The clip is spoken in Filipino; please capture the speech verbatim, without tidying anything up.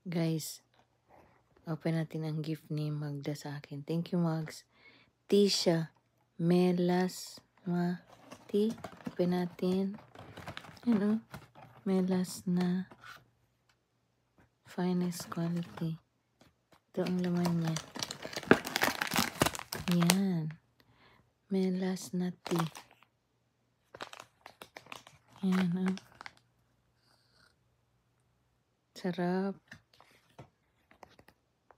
Guys, open natin ang gift ni Magda sa akin. Thank you, Mags. Tisha, MLESNA tea. Open natin. Yan o. MLESNA. Finest quality. Ito ang laman niya. Yan. MLESNA tea. Yan o. Sarap.